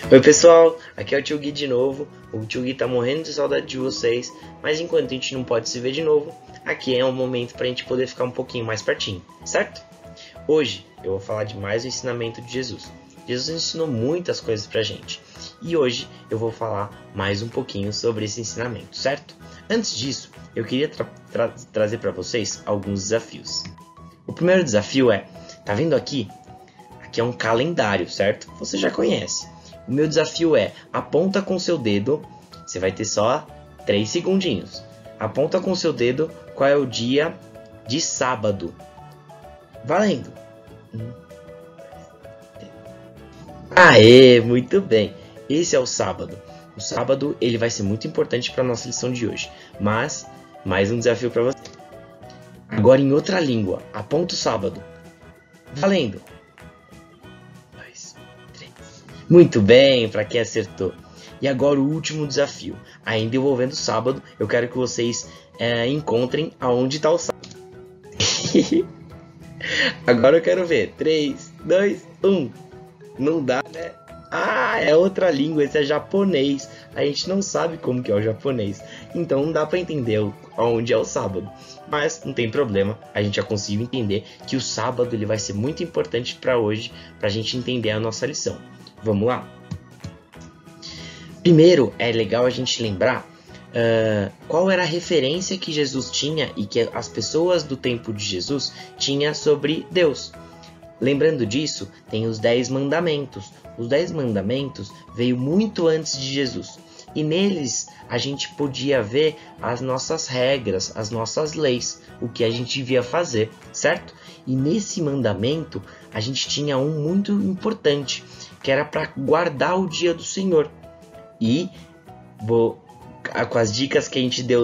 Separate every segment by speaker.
Speaker 1: Oi pessoal, aqui é o Tio Gui de novo. O Tio Gui tá morrendo de saudade de vocês, mas enquanto a gente não pode se ver de novo, aqui é um momento pra gente poder ficar um pouquinho mais pertinho, certo? Hoje eu vou falar de mais um ensinamento de Jesus. Jesus ensinou muitas coisas pra gente, e hoje eu vou falar mais um pouquinho sobre esse ensinamento, certo? Antes disso, eu queria trazer pra vocês alguns desafios. O primeiro desafio é, tá vendo aqui? Aqui é um calendário, certo? Você já conhece. O meu desafio é, aponta com seu dedo, você vai ter só 3 segundinhos. Aponta com seu dedo qual é o dia de sábado. Valendo! Aê, muito bem! Esse é o sábado. O sábado ele vai ser muito importante para a nossa lição de hoje. Mas, mais um desafio para você. Agora em outra língua, aponta o sábado. Valendo! Muito bem, para quem acertou. E agora o último desafio. Ainda envolvendo o sábado, eu quero que vocês encontrem aonde está o sábado. Agora eu quero ver. 3, 2, 1. Não dá, né? Ah, é outra língua, esse é japonês. A gente não sabe como que é o japonês. Então não dá para entender aonde é o sábado. Mas não tem problema, a gente já conseguiu entender que o sábado ele vai ser muito importante para hoje, para a gente entender a nossa lição. Vamos lá? Primeiro, é legal a gente lembrar qual era a referência que Jesus tinha e que as pessoas do tempo de Jesus tinham sobre Deus. Lembrando disso, tem os 10 mandamentos. Os 10 mandamentos veio muito antes de Jesus. E neles a gente podia ver as nossas regras, as nossas leis, o que a gente devia fazer, certo? E nesse mandamento a gente tinha um muito importante, que era para guardar o dia do Senhor. E com as dicas que a gente deu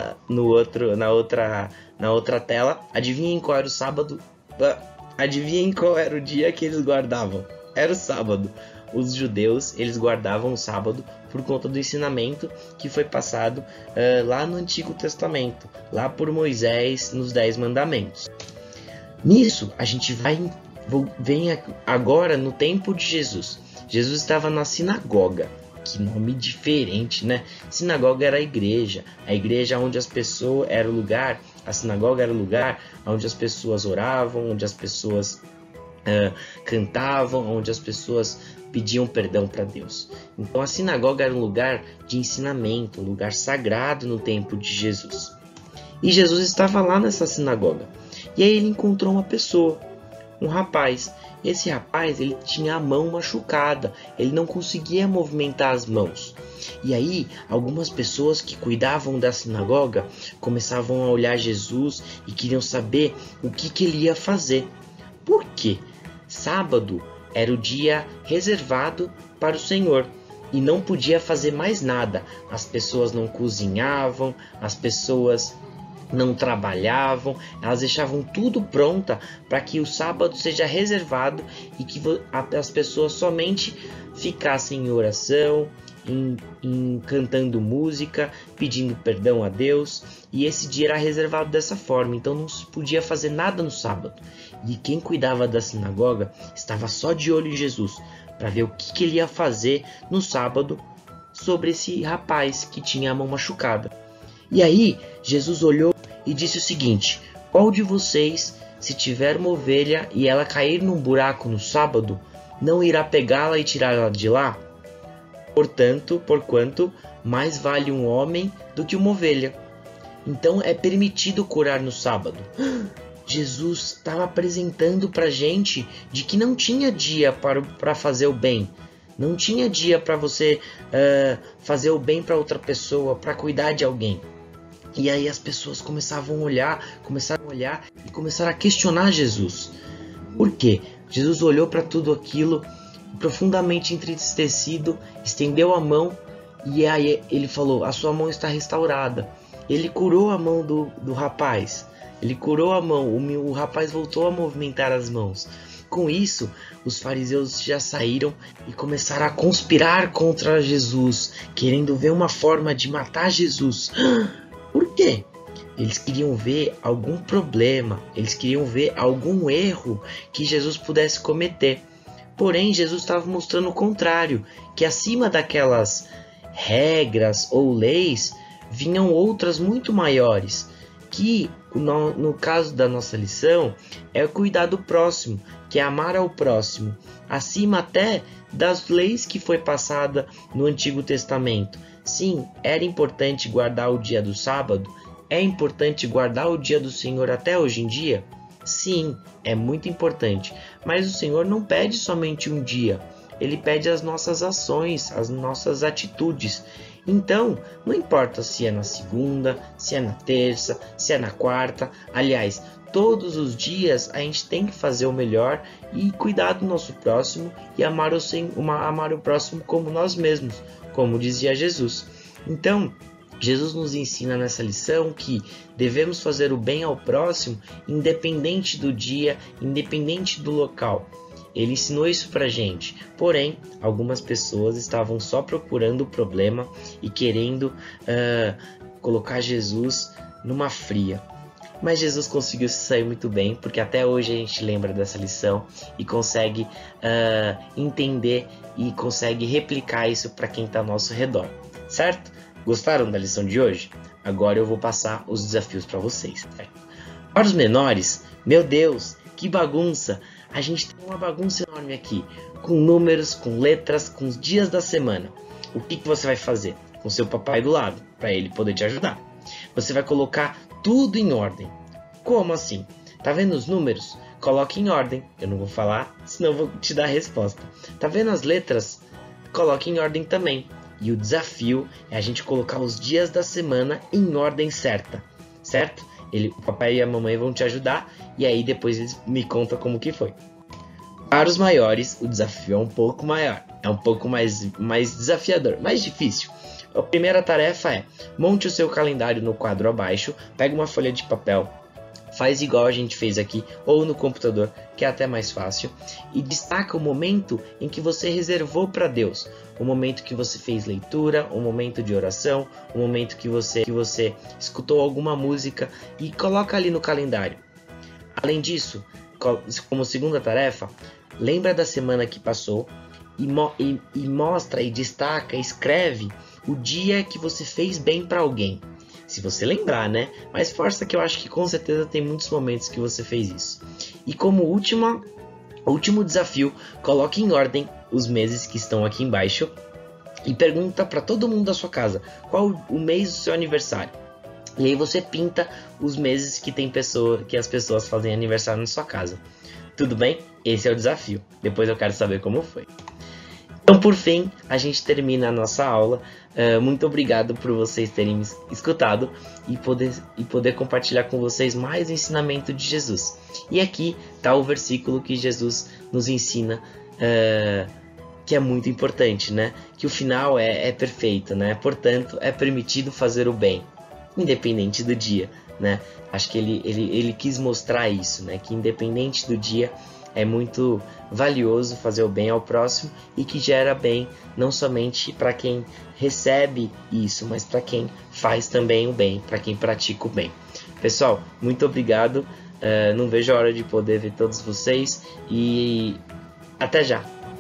Speaker 1: na outra tela, adivinhem qual era o sábado? Adivinhem qual era o dia que eles guardavam? Era o sábado. Os judeus eles guardavam o sábado por conta do ensinamento que foi passado lá no Antigo Testamento, lá por Moisés nos 10 mandamentos. Nisso a gente vem agora no tempo de Jesus. Jesus estava na sinagoga. Que nome diferente, né? Sinagoga era a igreja onde as pessoas era o lugar. A sinagoga era o lugar onde as pessoas oravam, onde as pessoas cantavam, onde as pessoas pediam perdão para Deus. Então a sinagoga era um lugar de ensinamento, um lugar sagrado no tempo de Jesus. E Jesus estava lá nessa sinagoga. E aí ele encontrou uma pessoa, um rapaz. Esse rapaz ele tinha a mão machucada, ele não conseguia movimentar as mãos. E aí algumas pessoas que cuidavam da sinagoga começavam a olhar Jesus e queriam saber o que ele ia fazer. Por quê? Sábado era o dia reservado para o Senhor e não podia fazer mais nada. As pessoas não cozinhavam, as pessoas não trabalhavam, elas deixavam tudo pronta para que o sábado seja reservado e que as pessoas somente ficassem em oração, cantando música, pedindo perdão a Deus. E esse dia era reservado dessa forma, então não se podia fazer nada no sábado. E quem cuidava da sinagoga estava só de olho em Jesus para ver o que ele ia fazer no sábado sobre esse rapaz que tinha a mão machucada. E aí Jesus olhou e disse o seguinte: qual de vocês, se tiver uma ovelha e ela cair num buraco no sábado, não irá pegá-la e tirá-la de lá? Porquanto mais vale um homem do que uma ovelha. Então é permitido curar no sábado. Jesus estava apresentando para a gente de que não tinha dia para fazer o bem. Não tinha dia para você fazer o bem para outra pessoa, para cuidar de alguém. E aí as pessoas começaram a olhar e começaram a questionar Jesus. Por quê? Jesus olhou para tudo aquilo, profundamente entristecido, estendeu a mão e aí ele falou: a sua mão está restaurada. Ele curou a mão do rapaz. Ele curou a mão, o rapaz voltou a movimentar as mãos. Com isso, os fariseus já saíram e começaram a conspirar contra Jesus, querendo ver uma forma de matar Jesus. Por quê? Eles queriam ver algum problema, eles queriam ver algum erro que Jesus pudesse cometer. Porém, Jesus estava mostrando o contrário, que acima daquelas regras ou leis vinham outras muito maiores, que no caso da nossa lição é cuidar do próximo, que é amar ao próximo, acima até das leis que foi passada no Antigo Testamento. Sim, era importante guardar o dia do sábado, é importante guardar o dia do Senhor até hoje em dia? Sim, é muito importante, mas o Senhor não pede somente um dia, Ele pede as nossas ações, as nossas atitudes. Então, não importa se é na segunda, se é na terça, se é na quarta, aliás, todos os dias a gente tem que fazer o melhor e cuidar do nosso próximo e amar o próximo como nós mesmos, como dizia Jesus. Então, Jesus nos ensina nessa lição que devemos fazer o bem ao próximo, independente do dia, independente do local. Ele ensinou isso pra gente, porém, algumas pessoas estavam só procurando o problema e querendo colocar Jesus numa fria. Mas Jesus conseguiu se sair muito bem, porque até hoje a gente lembra dessa lição e consegue entender e consegue replicar isso para quem está ao nosso redor, certo? Gostaram da lição de hoje? Agora eu vou passar os desafios para vocês, certo? Para os menores, meu Deus, que bagunça! A gente tem uma bagunça enorme aqui, com números, com letras, com os dias da semana. O que você vai fazer? Com seu papai do lado, para ele poder te ajudar. Você vai colocar tudo em ordem. Como assim? Tá vendo os números? Coloque em ordem. Eu não vou falar, senão eu vou te dar a resposta. Tá vendo as letras? Coloque em ordem também. E o desafio é a gente colocar os dias da semana em ordem certa, certo? O papai e a mamãe vão te ajudar e aí depois eles me contam como que foi. Para os maiores, o desafio é um pouco maior, é um pouco mais desafiador, mais difícil. A primeira tarefa é: monte o seu calendário no quadro abaixo, pega uma folha de papel, faz igual a gente fez aqui, ou no computador, que é até mais fácil, e destaca o momento em que você reservou para Deus. O momento que você fez leitura, o momento de oração, o momento que você escutou alguma música e coloca ali no calendário. Além disso, como segunda tarefa, lembra da semana que passou e mostra e destaca, escreve o dia que você fez bem para alguém. Se você lembrar, né? Mas força que eu acho que com certeza tem muitos momentos que você fez isso. E como último desafio, coloque em ordem os meses que estão aqui embaixo e pergunta para todo mundo da sua casa qual o mês do seu aniversário. E aí você pinta os meses que as pessoas fazem aniversário na sua casa. Tudo bem? Esse é o desafio. Depois eu quero saber como foi. Então, por fim, a gente termina a nossa aula. Muito obrigado por vocês terem me escutado e poder compartilhar com vocês mais o ensinamento de Jesus. E aqui está o versículo que Jesus nos ensina, que é muito importante, né? Que o final é perfeito, né? Portanto, é permitido fazer o bem, independente do dia, né? Acho que ele quis mostrar isso, né? Que independente do dia, é muito valioso fazer o bem ao próximo e que gera bem não somente para quem recebe isso, mas para quem faz também o bem, para quem pratica o bem. Pessoal, muito obrigado. Não vejo a hora de poder ver todos vocês e até já!